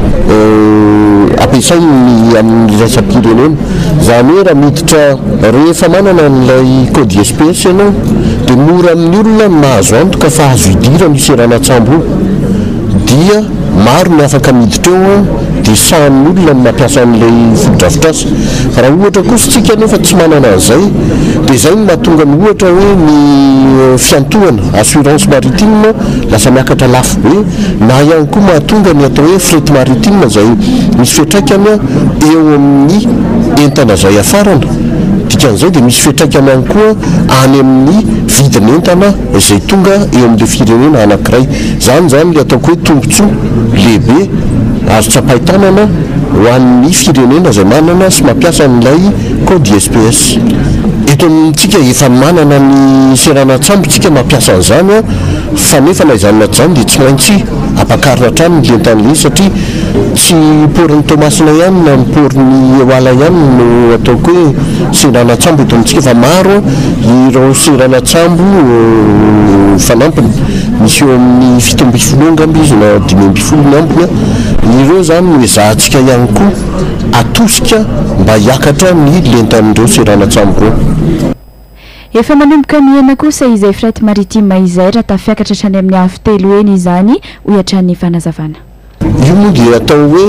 ampiasainy amin'ny iraisam-pirenena. Zany hoe raha miditra rehefa manana n'ilay code I S P S ianao dia mora amin'ny olona mahazo antoka fa azo idirana Serana-tsambo dia maro ny afaka miditra eo dia sahan'ny olona ny mampiasa an'ilay foto-drafitrasa. Raha ohatra kosa tsika nefa tsy manana an'izay dia izay no mahatonga ny ohatra hoe ny fiantohana assurance maritime lasa miakatra lafo be, na ihany koa mahatonga ny atao hoe fret maritime izay misy fiantraikany eo amin'ny entana izay afarana. Dikan'izay dia misy fiantraikany ihany koa any amin'ny vidin'entana izay tonga eo amin'ilay firenena anankiray. Zany zany ilay ataoko hoe tombontsoa lehibe azo tsapaitanana ho an'ny firenena izay manana sy mampiasa n'ilay code I S P S. Eto amintsika efa manana ny Serana-tsambo tsika mampiasa an'izany, fa nefa na izany na izany dia tsy maintsy ampakarina hatrany ny lentan'ilay satria tsy porin'ny Tomasina ihany na miporin'ny Ewala ihany no ataoko hoe Serana-tsambo eto amintsika, fa maro ireo Serana-tsambo fanampiny. Misy eo amin'ny fito amby folo angamba izy na dimy amby folo ny ambiny. Ireo zany no ezahantsika ihany koa atosika mba hiakatra ny lentan'ireo Serana-tsambo. Efa manomboka miaina kosa izay fret maritime izay raha tafiakatra hatrany amin'ny afo telo eny izany ho hatrany fanazavana. Io moa dia atao hoe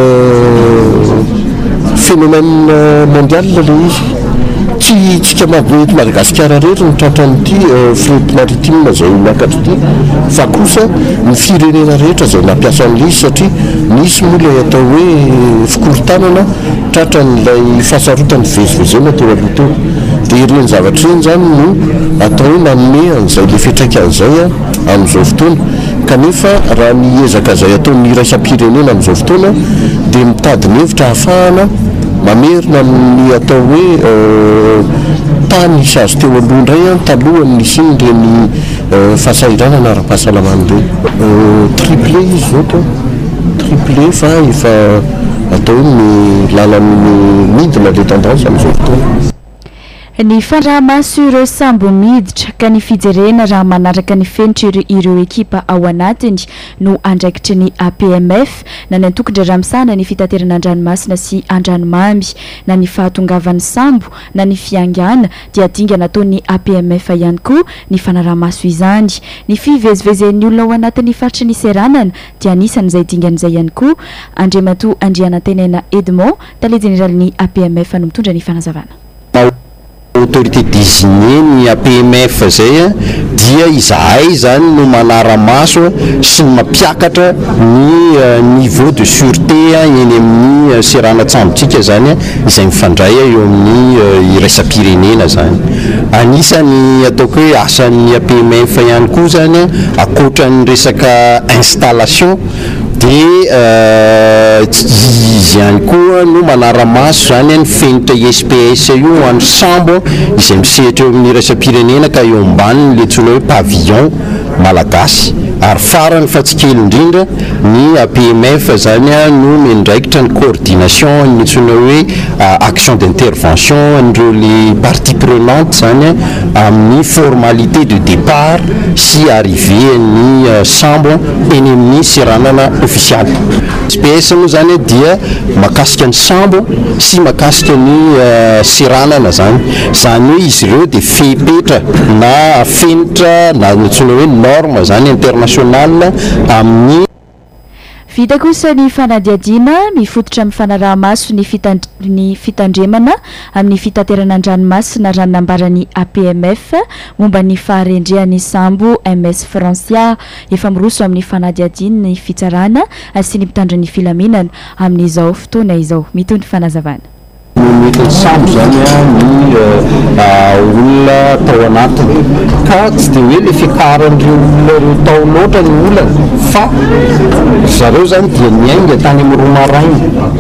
phénomène mondial ilay izy. Tsy tsika eto Madagasikara rehetra ny tratran'ity fret maritime izay miakatra ity, fa kosa ny firenena rehetra izay nampiasa an'ilay izy satria nisy moa ilay atao hoe fikorontanana tratran'ilay fahasarotan'ny fivezivezena teo aloha teo. Dia ireny zavatra ireny zany no atao hoe manome an'izay le fiantraikan'izay amin'izao fotoana. Kanefa raha ny ezaka izay ataon'ny iraisam-pirenena amin'izao fotoana dia mitady ny hevitra ahafahana mamerina amin'ny atao hoe tany isy azo teo aloha indray talohany nisy iny ireny fahasahiranana ara-pahasalamana ireny. Triplé izy zao to triplé fa efa atao hoe ny lalan'ny midina le tendance amin'izao fotoana. Ny fandrahamaso ireo sambo miditra ka ny fijerena raha manaraka ny fenitra ireo ekipa ao anatiny no andraikitry ny A P M F na ny antokondra ramsana ny fitaterana an-dranomasina sy an-dranomamy, na ny fahatongavan'ny sambo na ny fiangana dia dingana ataon'ny A P M F ihany koa ny fanarahamaso izany. Ny fivezivezen'ny olona ao anatin'ny faritry ny Seranana dia anisan'izay dingan'izay ihany koa. Andriamato Andrianantenena Edmond, tale general'ny A P M F no mitondra ny fanazavana. autorité désigné ny A P M F zay a dia izahay zany no manara-maso sy ny mampiakatra ny niveau de sûreté eny amin'ny seranatsambotsika zany a izay mifandray eo amin'ny iraisam-pirenena zany. Anisany ataoko hoe asan'ny A P M F ihany koa zany a akoatran'ny resaka installation dia izy ihany koa no manara-maso zany ny fenitra I S P S io hoan'ny sambo izay misehatra eo amin'ny iraisam-pirenena ka eo ambaniny le tsona hoe pavillon malagasy. Ary farany fa tsy kely indrindra ny A P M F zany a no mendraikitra ny coordination ny tsona hoe action d'intervention andreo les parties prenantes zany a amin'ny formalité de départ sy arrivée ny sambo eny amin'ny seranana official. S P S moa zany dia makasika ny sambo sy makasika ny seranana zany zany hoe izy ireo dia fepetra na fenitra na tsona hoe norme zany international amin'ny vita kosa ny fanadiadiana mifototra amin'ny fanaraha-maso ny fitand- ny fitandremana amin'ny fitateran'andranomasina ranonambarany A P M F momba ny faharendrehan'ny sambo M S Francia efa miroso amin'ny fanadiadiana ny fitsarana sy ny mpitandro ny filaminana amin'izao fotoana izao mitondry fanazavana. Metiny sambo zany a ny olona tao anatiny ka tsy dia hoe le fiakaran'ireo olona reo tao loatra ny olana fa zareo zany dia miainga tany amin'ny roa maraina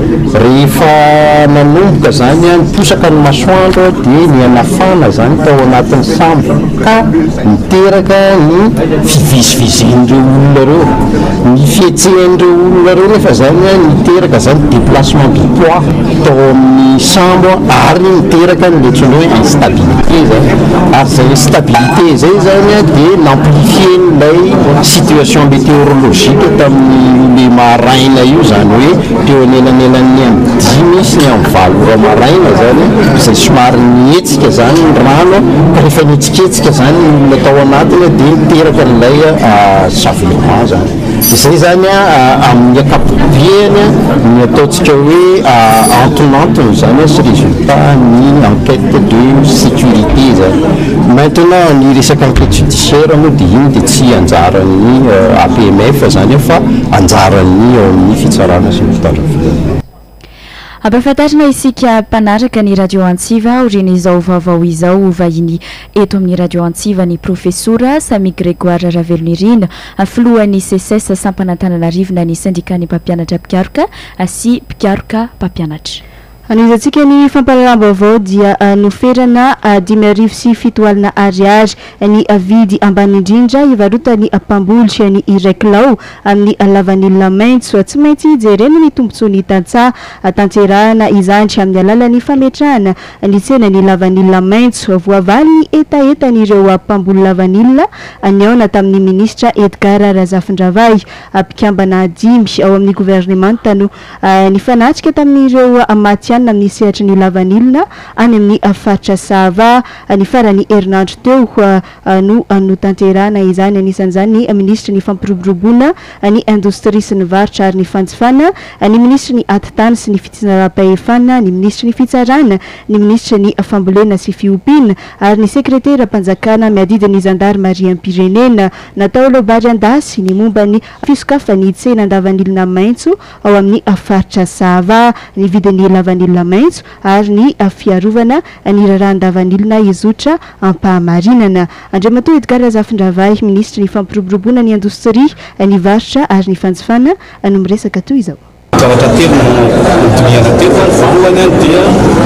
rehefa nanomboka zany a niposaka ny masoandro dia ny anafana zany tao anatin'ny sambo ka miteraka ny fivezivezen'ireo olona reo ny fietsehan'ireo olona reo nefa zany a niteraka zany déplacement du poids tao amin'ny sambo ary miteraka ny le tsona hoe instabilité zany ary zay instabilité zay zany a dia namplifie n'ilay situation météorologique tamin'ny le maraina io zany hoe teo anelanelan'ny amin'ny dimy sy ny amin'ny valo ora maraina zany izay somary mietsika zany ny rano ka rehefa nietsiketsika zany ny olona tao anatiny dia miteraka n'ilay savlement zany. Izay zany a amin'ny akapobeany ny ataontsika hoe entonantiny zany sy résultat ny enquête de sécurité zany. Maintenant ny resaka enquête judiciaire moa dia iny dia tsy anjaran'ny A P M F zany fa anjaran'ny ao amin'ny fitsarana sy ny fitandrina. Ampahafantarina isika mpanaraka ny radio Antsiva oreny izao vaovao izao vahiny eto amin'ny radio Antsiva ny profesora Samy Grégoire Ravelonirina filohan'ny C S S Sampanantananarivo ny sindikany mpampianatra mpikaroka sy mpikaroka mpampianatra. Anizatsika ny fampalalam-baovao dia noferana dimy arivo sy fito alina ariary ny vidy ambany indrindra ivarotany mpambolitra ny Ireklao amin'ny lavanilina maitso tsy maintsy jerena ny tombontsoany tantsaha tanterahana izany amin'ny alalan'ny fametrahana ny tsena ny lavanilina maitso voavaly ny etaetan'ireo mpamboly lavanilina aniaona tamin'ny ministra Edgar Razafindravay mpikambana dimy ao amin'ny gouvernement no ny fanatrika tamin'ireo matianina amin'ny sehatra ny lavanilina any amin'ny faritra Sava ny farany herinandro teo no no tanterahana izany anisan'izany ny ministra ny fampiroboroboana ny indostria sy ny varotra ary ny fanjifana ny ministra ny atitany sy ny fitsinjaram-pahefana ny ministra ny fitsarana ny ministra ny fambolena sy fiompiana ary ny sekretera mpanjakana miadidiny zandarmaria am-pirenena natao lobary andasy ny momba ny fisokafany tsena andavanilina maitso ao amin'ny faritra Sava ny vidin'ny lavanilina maitso ary ny fiarovana ny rarandavanilina izotra ampahamarinana. Andriamatoa Edgar Razafindravay ministra ny fampiroboroboana ny indostria ny varotra ary ny fanjifana no miresaka toy izao. Zavatra telo notoniana telo voalohany dia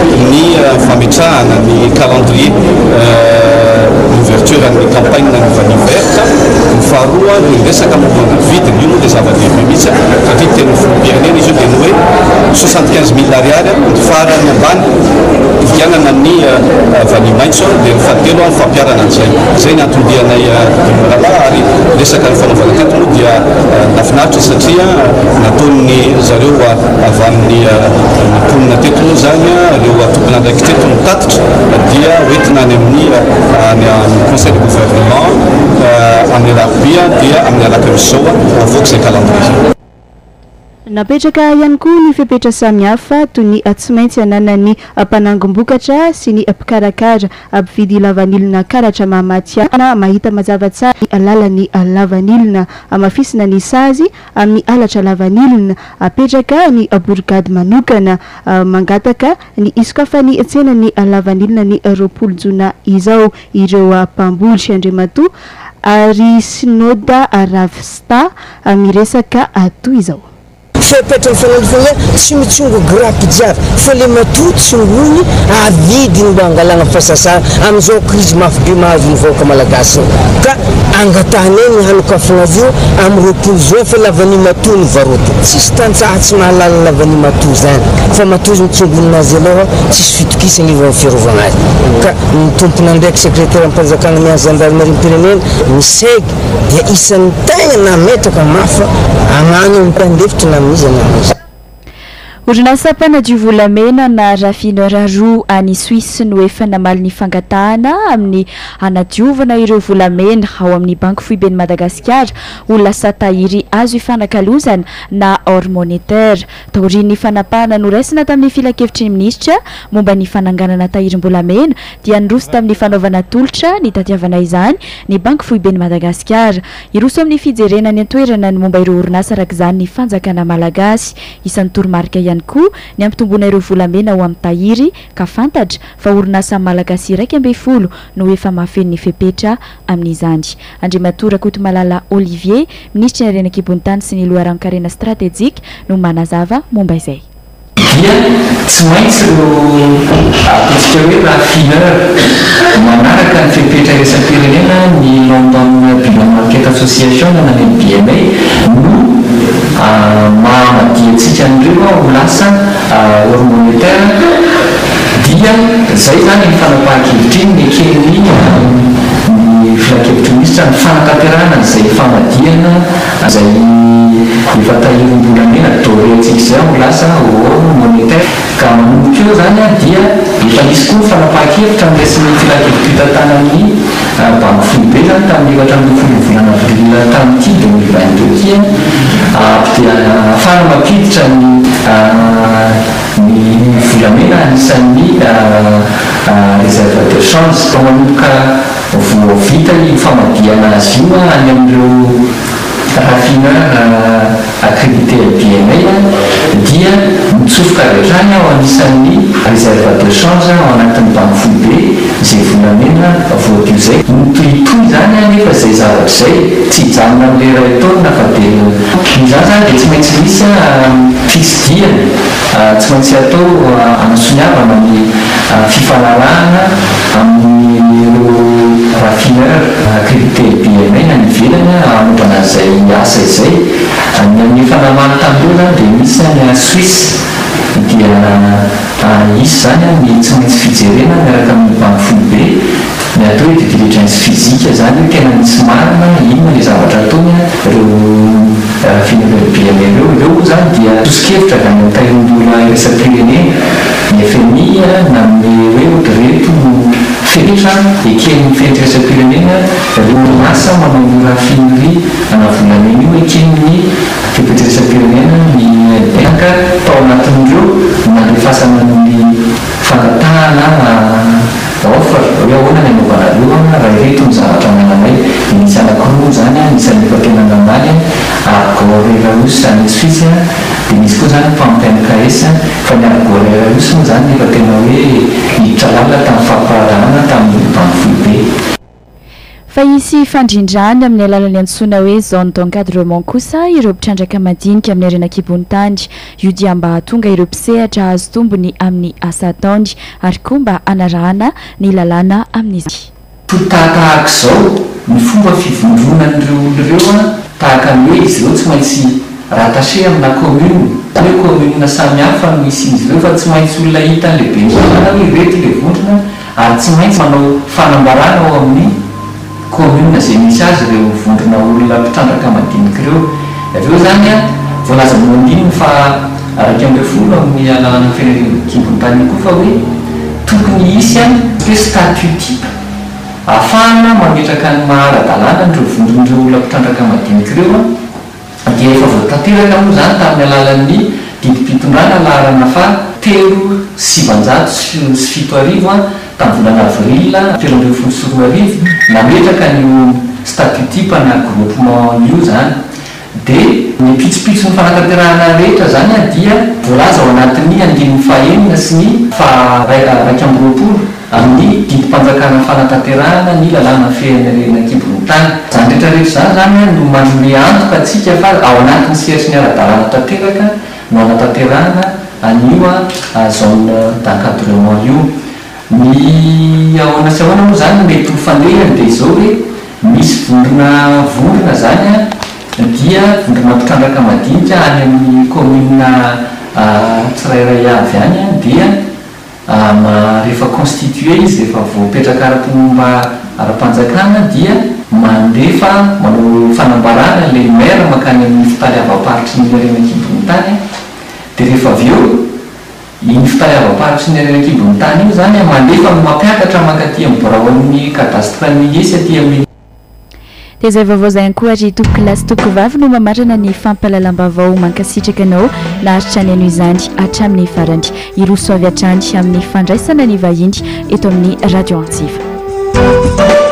ny fametrahana ny calendrier l'ouverture ny campagne ny vaniverta ny faharoa ny resaka mombana vidiny io moa dia zava-dehibe mihitsy satria teny filopirenena izy io dia ny hoe soixante quinze mille ariary ny farany ambany ivianana ny vani maitso dia ny fahatelo ny fampiarana an'izay zay ny antondianay demarala ary resaka ny fanaovana teto moa dia nafinaritra satria nataony zareo avy amin'ny mponina teto moa zany reo tompona andraiky teto mitatitra dia hoentina any amin'ny amin'ny conseil de gouvernement amin'ny alarobia dia amin'ny alakamisy zao avoaka izay calendrier. napetraka ihany koa ny fepetra samihafa toy ny tsy maintsy ananany mpanangom-bokatra sy ny mpikarakara ampividy lavanilina karatra mahamatyana mahita mazava tsara ny alalany lavanilina amafisina ny sazy amin'ny alatra lavanilina apetraka ny borgady manokana mangataka ny isokafa ny tsena ny lavanilina ny roapolo jona izao ireo mpamboly Andriamatoa ary Sinoda Ravista miresaka toy izao fepetra mifanalifana tsy mitsongo grapy jiaby fa le matoa tsongony avidiny mba angalana fasasana amin'izao krizy mafy be mahazo ny vahoaka malagasy ka angatahany ny hanokafana azy io amin'ny roapolo juin fa lavany matoa ny varoty tsisy tantsaha tsy mahalala lavany matoa zany fa matoa izy mitsongoninazy aloha tsisy fitokisany ivy amin'ny fiarovana azy ka ny tompona ndraiky sekretera ampanjakana miany gendarmerie pirenena misegy dia isan'ny tegna nametraka mafa agnano mipandefitra na orinasa mpanadio volamena na rafinera roa any Suisse no efa namaly ny fangatahana amin'ny hanadiovana ireo volamena ao amin'ny banque foiben'ny Madagasikara ho lasa tahiry azo ifanakalozana na hors monétaire taorian'ny fanapahana noraisina tamin'ny filakevitry ny minisitra momba ny fananganana tahirim-bolamena dia niroso tamin'ny fanaovana tolotra ny tatiavana izany ny banque foiben'ny Madagasikara iroso amin'ny fijerenany antoerana ny momba ireo orinasa arak'izany ny fanjakana malagasy isan'ny toromarika ihany koa ny ampitombona ireo volamena ho amin'ny tahiry ka fantatra fa orinasa malagasy iraika amby folo no efa mahafeno ny fepetra amin'izany. Andriamatoa Rakotomalala Olivier ministra ny Renan-Kibonitany sy ny loharan-karena stratégique no manazava momba izay. Dia tsy maintsy ireo apetsika hoe raffineur manaraka ny fepetra iresam-pirenena ny London Bilan Market Association na ny B M A no mahamadiantsika an'ireo ho lasa hors monétaire dia zay zany ny fanapahan-kevitry ny eken'ny ny filakevitry minisitra ny fanatanterahana izay famadiana izay efa tahirim-bolamena dorentsika zay ho lasa hors monétaire ka manomboka eo zany dia efa nisy koa fanapahan-kevitra amin'resin'ny filakevitry tantanan'ny banque foibe zany tamin'ny efatra ambin'ny folo volana avril tamin'ity deux mille vingt-deux dia dia afara mampiditra ny ny volamena anisan'ny réserve de change manomboka voavita ny famadiana azy io any amin'ireo raffineur accrédité B M A dia mitsofoka rehetrany ao anisan'ny réserve de change ao anatin'ny banque foibe izay volamena voadio zay mitohitohy zany anefa zay zavatra zay tsy hijanona amin'le ray taona fa dia izany zany dia tsy maintsy misy fitsidiana tsy maintsy atao anasoniavana ny fifanarahana amin'ireo raffineur accrédité B M A na ny velana amotrana zay asa izay ny amin'ny fanamana tamindreo zany dia misy any Suisse dia izy zany ny tsy maintsy fijerena miaraka amin'ny banque foibe ny atao hoe diligence physique zany tena misy marina inona le zavatra ataony ireo raffineur B M A ireo ireo zany dia tosikevitra avy amin'ny tahirin'olona iresam-pirenena ny F M I na amin'ny hoe ohatreto fepetra eken'ny fenitra iresam-pirenena ireo orinasa manao ny raffinerie anavolamena io eken'ny fepetra iresam-pirenena ny banka tao anatin'ireo nalefasana ny fangatahana offre hoe ahoana ny anaovanareo raha ireto ny zavatra mananay nisy anakiroa zany nisan'ny efa tena namaly Argorerus any Suisse dia nisy koa zany Pampin K S fa ny Argorerus moa zany efa tena hoe hiditra lalina tamin'ny famparahana tamin'ny banque foibe. Fa isy fandrindrany amin'ny alalany antsoina hoe zone d'encadrement kosa ireo mpitrandraka madinika amin'ny Renan-Kibonitany io dia mba hahatonga ireo mpisehatra azo tombony amin'ny asa ataony ary koa mba hanarahana ny lalàna amin'izy. Tahaka izao ny fomba fivondronan'ireo olona ireo tahaka ny hoe izy ireo tsy maintsy rattaché amina commune hoe commune samihafa no misy izy ireo fa tsy maintsy olona hita lehibe na hoe reto le vondrona ary tsy maintsy manao fanambarana ao amin'ny commune zay misy azy ireo vondrona olona mpitrandraka madinika ireo aveo zany a voalaza mondiny fa araika ambe folo amin'ny alalana Renan-Kibonitany koa fa hoe tokony hisy a hoe statut type ahafahana mametraka ny maharadalàna nireo vondron'ireo olona mpitrandraka madinika ireo dia efa voatanteraka moa zany tamin'ny alalan'ny didimpitondrana laharana fa telo sivanjato sy fito arivo a tamin'ny volana avril telo ambin'ny folo sy roa arivo nametraka ny statutipana groupement io zany dia ny pitsopitso ny fanatanterahana rehetra zany a dia voalaza ao anatin'ny andininy fahenina sy ny fa raika ambyroapolo amin'ny didimpanjakana fanatanterahana ny lalàna fehanyrena kibony tany zany rehetrarehetra zany zany no manome antoka atsika fa ao anatin'ny seritry ny ara-dalàna tanteraka no anatanterahana anio a zone d'encadrement io ny ahoana sy ahoana moa zany mety ho fandehany dia izao hoe misy vondrona vondrona zany a dia vondrona mpitrandraka madinika any amin'ny commune tsirairay avy any a dia rehefa constitué izy rehefa voapetraka ara-pomba ara-panjakana dia mandefa manao fanambarana le maire makany amin'ny fitaly avaparitry ny arena kibony tany dia rehefa avy eo iny fitaly avaparitry ny arena kibony tany io zany mandefa mampiakatra mankaty amin'ny boraon'ny cadastre miesy aty amin'ny dia zay vaovao zay ankoa ry toko lasy toko vavy no mamatrana ny fampalalam-bavao mankasitraka anao naharitra ny ano izany hatramin'ny farany iroso avy hatrany amin'ny fandraisana ny vahiny eto amin'ny radio antsiva